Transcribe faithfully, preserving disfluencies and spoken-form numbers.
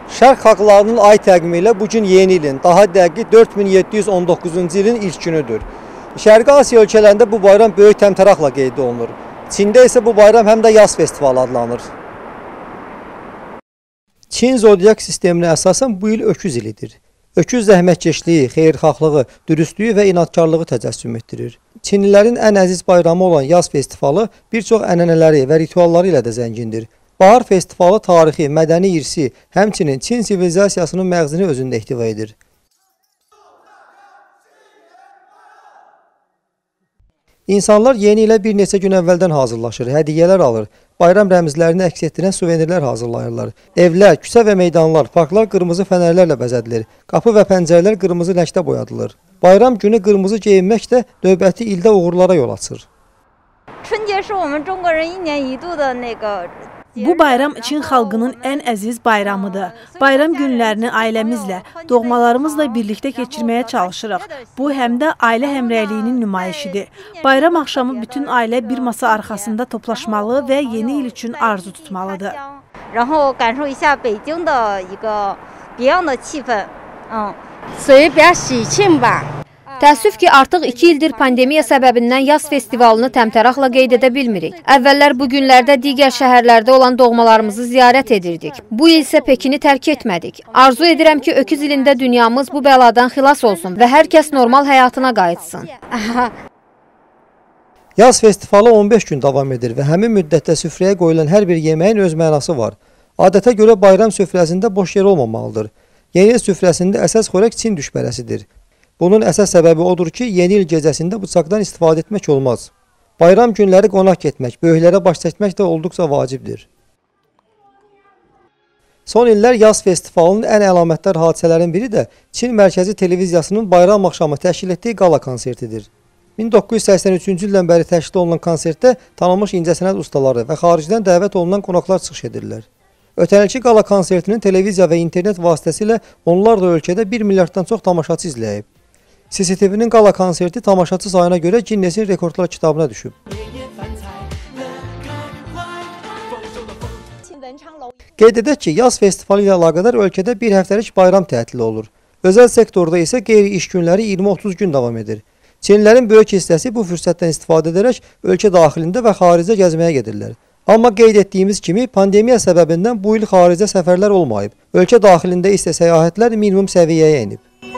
Şərq xalqlarının ay təqvimi ilə bugün yeni ilin, daha dəqiq dörd min yeddi yüz on doqquzuncu ilin ilk günüdür. Şərqi Asiya ölkələrində bu bayram böyük təmtəraqla qeyd olunur. Çində isə bu bayram həm də yaz festivalı adlanır. Çin zodiak sisteminə əsasən bu il öküz ilidir. Öküz zəhmətkeşliyi, xeyirxahlığı, dürüstlüyü və inadkarlığı təcəssüm etdirir. Çinlilərin ən əziz bayramı olan yaz festivalı bir çox ənənələri və ritualları ilə də zəngindir. Bahar festivalı tarixi, mədəni irsi, həmçinin Çin sivilizasiyasının məğzini özündə ehtiva edir. İnsanlar yeni ilə bir neçə gün əvvəldən hazırlaşır, hədiyyələr alır, bayram rəmzlərini əks etdirən suvenirlər hazırlayırlar. Evlər, küçə və meydanlar, parklar qırmızı fənərlərlə bəzədilir, qapı və pəncərələr qırmızı rəngdə boyadılır. Bayram günü qırmızı geyinmək də növbəti ildə uğurlara yol açır. Bu bayram Çin xalqının ən əziz bayramıdır. Bayram günlərini ailəmizlə, doğmalarımızla birlikdə keçirməyə çalışırıq. Bu həm də ailə həmrəyliyinin nümayişidir. Bayram axşamı bütün ailə bir masa arxasında toplaşmalı və yeni il üçün arzu tutmalıdır. Təəssüf ki, artıq iki ildir pandemiya səbəbindən yaz festivalını təmtəraqla qeyd edə bilmirik. Əvvəllər bu günlərdə digər şəhərlərdə olan doğmalarımızı ziyarət edirdik. Bu il isə Pekini tərk etmədik. Arzu edirəm ki, öküz ilində dünyamız bu bəladan xilas olsun və hər kəs normal həyatına qayıtsın. Yaz festivalı on beş gün davam edir və həmin müddətdə süfrəyə qoyulan hər bir yeməyin öz mənası var. Adətə görə bayram süfrəsində boş yer olmamalıdır. Yeni il süfrəsində əsas xörək Çin düşbərəsidir. Bunun əsas səbəbi odur ki, yeni il gecəsində bıçaqdan istifadə etmək olmaz. Bayram günləri qonaq getmək, böyüklərə baş çəkmək də olduqca vacibdir. Son illər yaz festivalının ən əlamətdar hadisələrin biri də Çin mərkəzi televiziyasının bayram axşamı təşkil etdiyi qala konsertidir. min doqquz yüz səksən üçüncü ildən bəri təşkil olunan konsertdə tanınmış incəsənət ustaları və xaricdən dəvət olunan qonaqlar çıxış edirlər. Ötənilki qala konsertinin televiziya və internet vasitəsilə onlarla ölkədə bir milyarddan çox tamaşaçı izləyib. C C T V-nin qala konserti tamaşaçı sayına görə Ginnesin rekordlar kitabına düşüb. Qeyd edək ki, yaz festivalı ilə əlaqədar ölkədə bir həftəlik bayram tətili olur. Özəl sektorda isə qeyri-iş günləri iyirmi otuz gün davam edir. Çinlilərin böyük hissəsi bu fürsətdən istifadə edərək ölkə daxilində və xaricdə gəzməyə gedirlər. Amma qeyd etdiyimiz kimi pandemiya səbəbindən bu il xaricə səfərlər olmayıb. Ölkə daxilində isə səyahətlər minimum səviyyəyə enib.